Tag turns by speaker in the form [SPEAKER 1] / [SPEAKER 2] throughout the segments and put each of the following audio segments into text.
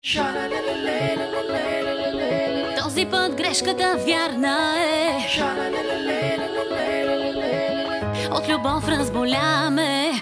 [SPEAKER 1] Този път грешката вярна е. От любов разболяме.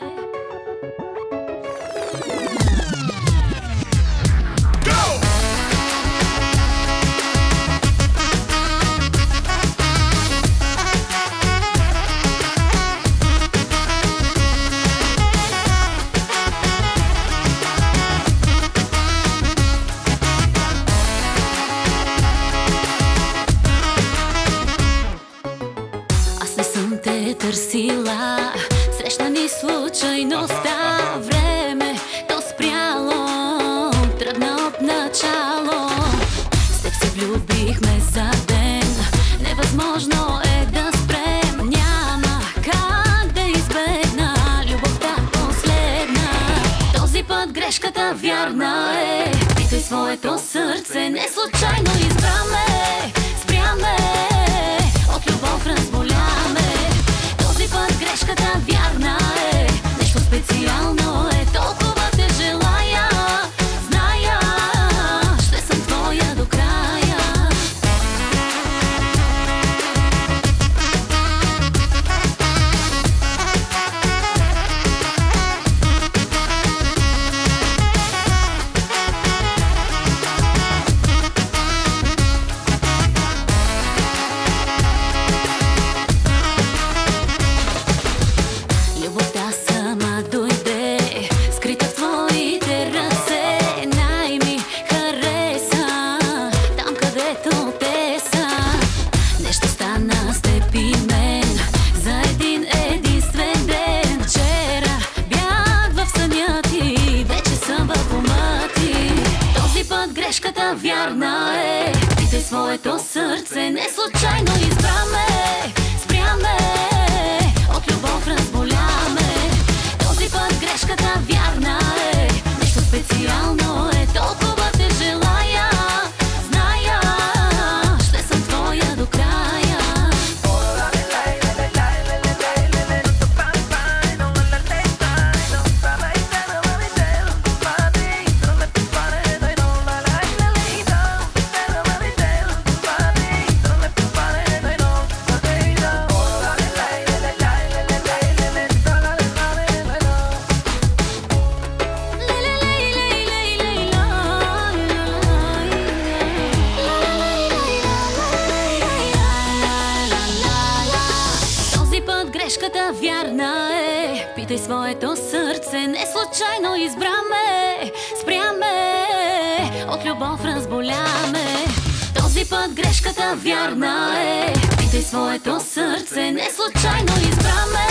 [SPEAKER 1] Търсила, срещна ни случайността. Време то спряло, тръгна от начало. С теб се влюбихме за ден, невъзможно е да спрем. Няма как да избегна любовта последна. Този път грешката вярна е. Питай своето сърце, не случайно избраме. Спряме, от любов разболяме. Грешката вярна е, нещо специално е, толкова те желая. Зная, ще съм твоя до края. Грешката вярна е. Питай своето сърце, не случайно избраме. Спряме, от любов разболяме. Този път грешката вярна е, нещо специално е, толкова те желая. Зная, ще съм твоя до края. Грешката вярна е. Питай своето сърце, не случайно избраме. Спряме, от любов разболяме. Този път грешката вярна е. Питай своето сърце, не случайно избраме.